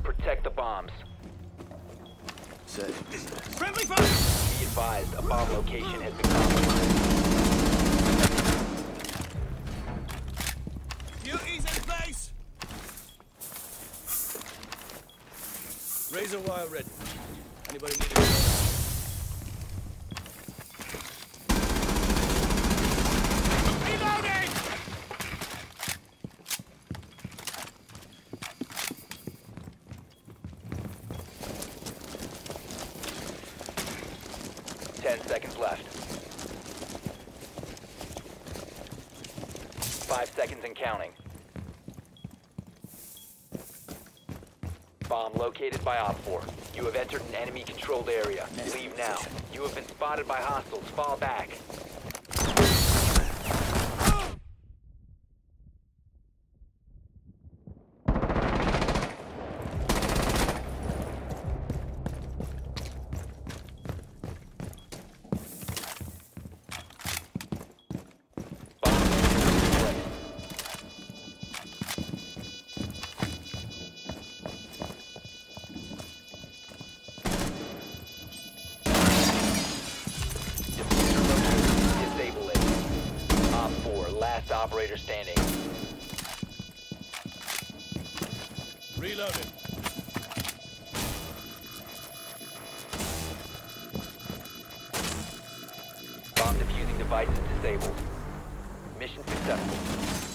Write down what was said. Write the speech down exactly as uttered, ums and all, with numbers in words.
Protect the bombs. Set. Friendly fire! Be advised, a bomb location has been compromised. Duties in place! Razor wire ready. Anybody need it? Reloading! Ten seconds left. Five seconds and counting. Bomb located by Op four. You have entered an enemy-controlled area. Leave now. You have been spotted by hostiles. Fall back. Disable it. Op four, last operator standing. Reloading. Bomb defusing device is disabled. Mission successful.